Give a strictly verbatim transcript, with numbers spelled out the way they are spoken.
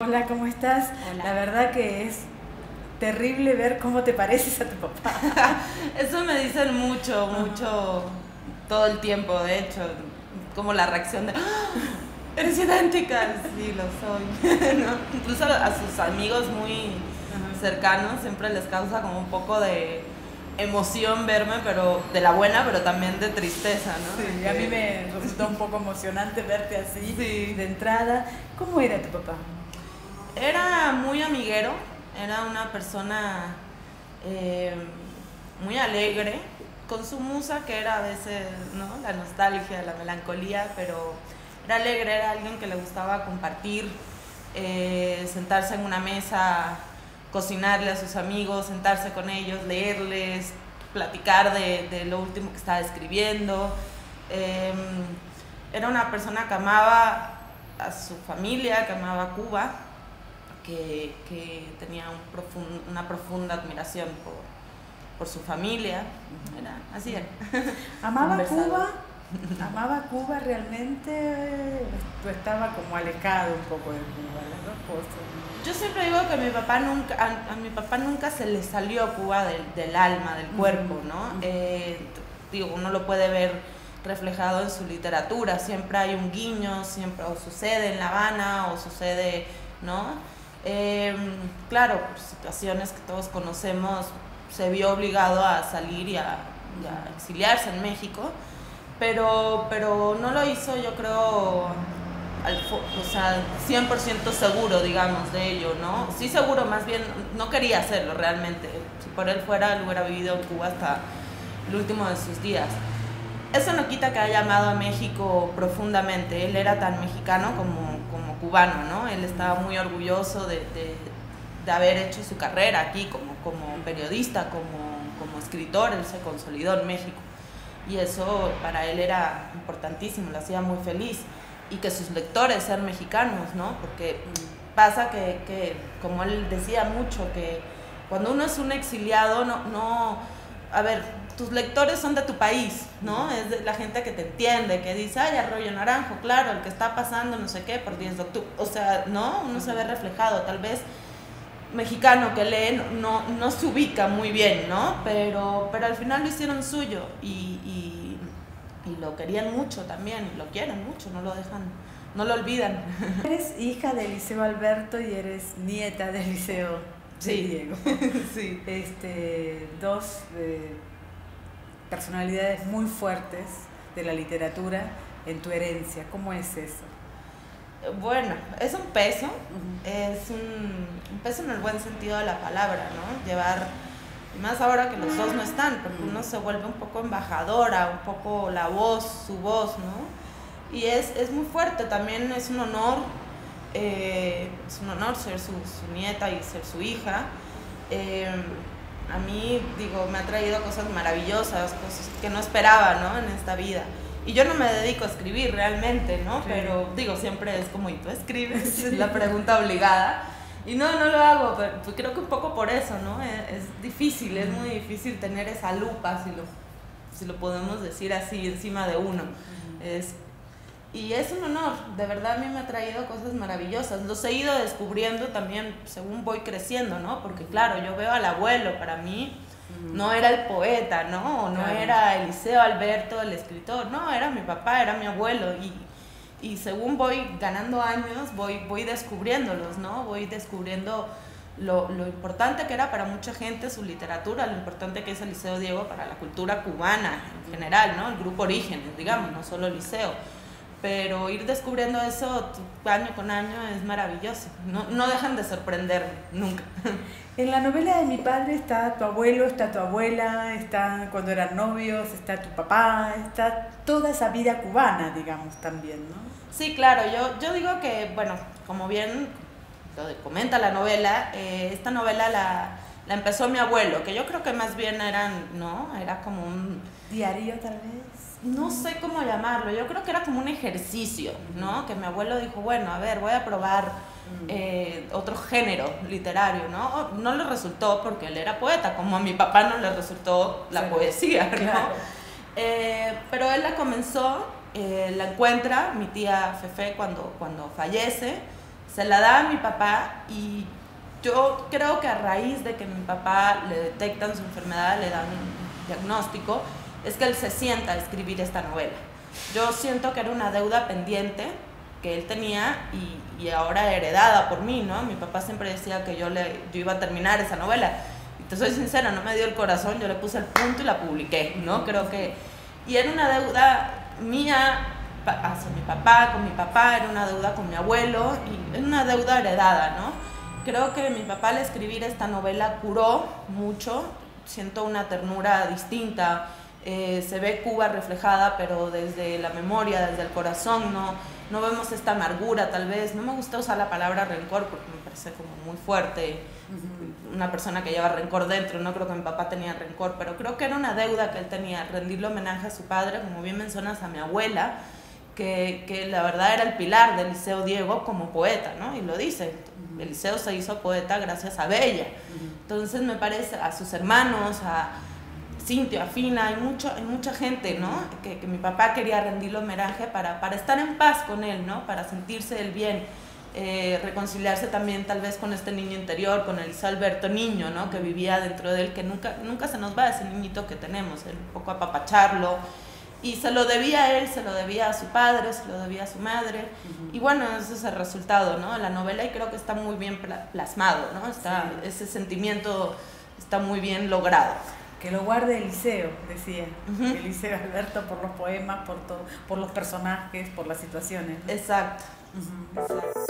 Hola, ¿cómo estás? Hola. La verdad que es terrible ver cómo te pareces a tu papá. Eso me dicen mucho, mucho, todo el tiempo, de hecho, como la reacción de ¡ah! Eres idéntica, sí, lo soy, ¿no? Incluso a sus amigos muy cercanos siempre les causa como un poco de emoción verme, pero de la buena, pero también de tristeza, ¿no? Sí, a mí me resultó un poco emocionante verte así, sí. de entrada. ¿Cómo era tu papá? Era muy amiguero, era una persona eh, muy alegre, con su musa que era a veces, ¿no?, la nostalgia, la melancolía, pero era alegre, era alguien que le gustaba compartir, eh, sentarse en una mesa, cocinarle a sus amigos, sentarse con ellos, leerles, platicar de, de lo último que estaba escribiendo. Eh, era una persona que amaba a su familia, que amaba Cuba, que, que tenía un profund, una profunda admiración por, por su familia. Era, así era. ¿Amaba Cuba? ¿Amaba Cuba realmente? ¿O estaba como alejado un poco de Cuba? Las dos cosas. Yo siempre digo que a mi papá nunca, a, a mi papá nunca se le salió Cuba del, del alma, del cuerpo, ¿no? Uh-huh. eh, digo, uno lo puede ver reflejado en su literatura, siempre hay un guiño, siempre o sucede en La Habana o sucede, ¿no? Eh, claro, por situaciones que todos conocemos, se vio obligado a salir y a, y a exiliarse en México, pero, pero no lo hizo, yo creo, al, o sea, cien por ciento seguro, digamos, de ello, ¿no? Sí seguro, más bien, no quería hacerlo realmente. Si por él fuera, él hubiera vivido en Cuba hasta el último de sus días. Eso no quita que haya amado a México profundamente. Él era tan mexicano como, como cubano, ¿no? Él estaba muy orgulloso de, de, de haber hecho su carrera aquí como, como periodista, como, como escritor. Él se consolidó en México. Y eso para él era importantísimo, lo hacía muy feliz. Y que sus lectores sean mexicanos, ¿no? Porque pasa que, que como él decía mucho, que cuando uno es un exiliado, no, no a ver, tus lectores son de tu país, ¿no? Es de la gente que te entiende, que dice, ay, Arroyo Naranjo, claro, el que está pasando no sé qué por diez de octubre, o sea, ¿no? Uno se ve reflejado, tal vez mexicano que lee no, no se ubica muy bien, ¿no? Pero, pero al final lo hicieron suyo y, y, y lo querían mucho también, y lo quieren mucho, no lo dejan, no lo olvidan. Eres hija de Eliseo Alberto y eres nieta de Eliseo sí. Diego. sí. Este, dos eh, personalidades muy fuertes de la literatura en tu herencia. ¿Cómo es eso? Bueno, es un peso, uh-huh. es un, un peso en el buen sentido de la palabra, ¿no? Llevar, más ahora que los dos no están, porque uno se vuelve un poco embajadora, un poco la voz, su voz, ¿no? Y es, es muy fuerte, también es un honor, eh, es un honor ser su, su nieta y ser su hija. Eh, a mí, digo, me ha traído cosas maravillosas, cosas que no esperaba, ¿no? En esta vida. Y yo no me dedico a escribir realmente, ¿no? Sí. Pero digo, siempre es como, ¿y tú escribes? Sí. Es la pregunta obligada. Y no, no lo hago, pero pues creo que un poco por eso, ¿no? Es, es difícil, es muy difícil tener esa lupa, si lo, si lo podemos decir así, encima de uno. Uh-huh. Es, y es un honor, de verdad a mí me ha traído cosas maravillosas. Los he ido descubriendo también según voy creciendo, ¿no? Porque claro, yo veo al abuelo, para mí no era el poeta, ¿no? No claro. Era Eliseo Alberto, el escritor, no, era mi papá, era mi abuelo. Y, y según voy ganando años, voy, voy descubriéndolos, ¿no? Voy descubriendo lo, lo importante que era para mucha gente su literatura, lo importante que es Eliseo Diego para la cultura cubana en general, ¿no? El grupo Orígenes, digamos, no solo Eliseo. Pero ir descubriendo eso año con año es maravilloso, no, no dejan de sorprenderme, nunca. En la novela de mi padre está tu abuelo, está tu abuela, está cuando eran novios, está tu papá, está toda esa vida cubana, digamos, también, ¿no? Sí, claro, yo, yo digo que, bueno, como bien lo comenta la novela, eh, esta novela la, la empezó mi abuelo, que yo creo que más bien eran, ¿no? Era como un... ¿Diario tal vez? No sé cómo llamarlo, yo creo que era como un ejercicio, ¿no? Que mi abuelo dijo, bueno, a ver, voy a probar eh, otro género literario, ¿no? No le resultó porque él era poeta, como a mi papá no le resultó la sí, poesía, ¿no? Claro. Eh, pero él la comenzó, eh, la encuentra, mi tía Fefe cuando, cuando fallece, se la da a mi papá y yo creo que a raíz de que mi papá le detectan su enfermedad, le dan un diagnóstico, es que él se sienta a escribir esta novela. Yo siento que era una deuda pendiente que él tenía y, y ahora heredada por mí, ¿no? Mi papá siempre decía que yo, le, yo iba a terminar esa novela. Y te soy sincera, no me dio el corazón, yo le puse el punto y la publiqué, ¿no? Creo que... Y era una deuda mía hacia mi papá, con mi papá, era una deuda con mi abuelo y era una deuda heredada, ¿no? Creo que mi papá al escribir esta novela curó mucho, siento una ternura distinta, eh, se ve Cuba reflejada, pero desde la memoria, desde el corazón, no, no vemos esta amargura tal vez. No me gusta usar la palabra rencor porque me parece como muy fuerte, uh-huh. Una persona que lleva rencor dentro, no creo que mi papá tenía rencor, pero creo que era una deuda que él tenía, rendirle homenaje a su padre, como bien mencionas, a mi abuela, que, que la verdad era el pilar del Liceo Diego como poeta, ¿no? Y lo dice, uh-huh. El liceo se hizo poeta gracias a Bella, uh-huh. Entonces me parece, a sus hermanos, a Cintia, a Fina, hay, mucho, hay mucha gente, ¿no? Que, que mi papá quería rendirle homenaje para, para estar en paz con él, ¿no? Para sentirse él bien, eh, reconciliarse también tal vez con este niño interior, con el Alberto niño, ¿no? Que vivía dentro de él, que nunca, nunca se nos va ese niñito que tenemos, el, un poco apapacharlo. Y se lo debía a él, se lo debía a su padre, se lo debía a su madre. Uh-huh. Y bueno, ese es el resultado, ¿no? La novela, y creo que está muy bien plasmado, ¿no? Está, sí. Ese sentimiento está muy bien logrado. Que lo guarde Eliseo, decía. Uh-huh. Eliseo Alberto, por los poemas, por, todo, por los personajes, por las situaciones, ¿no? Exacto. Uh-huh. Exacto.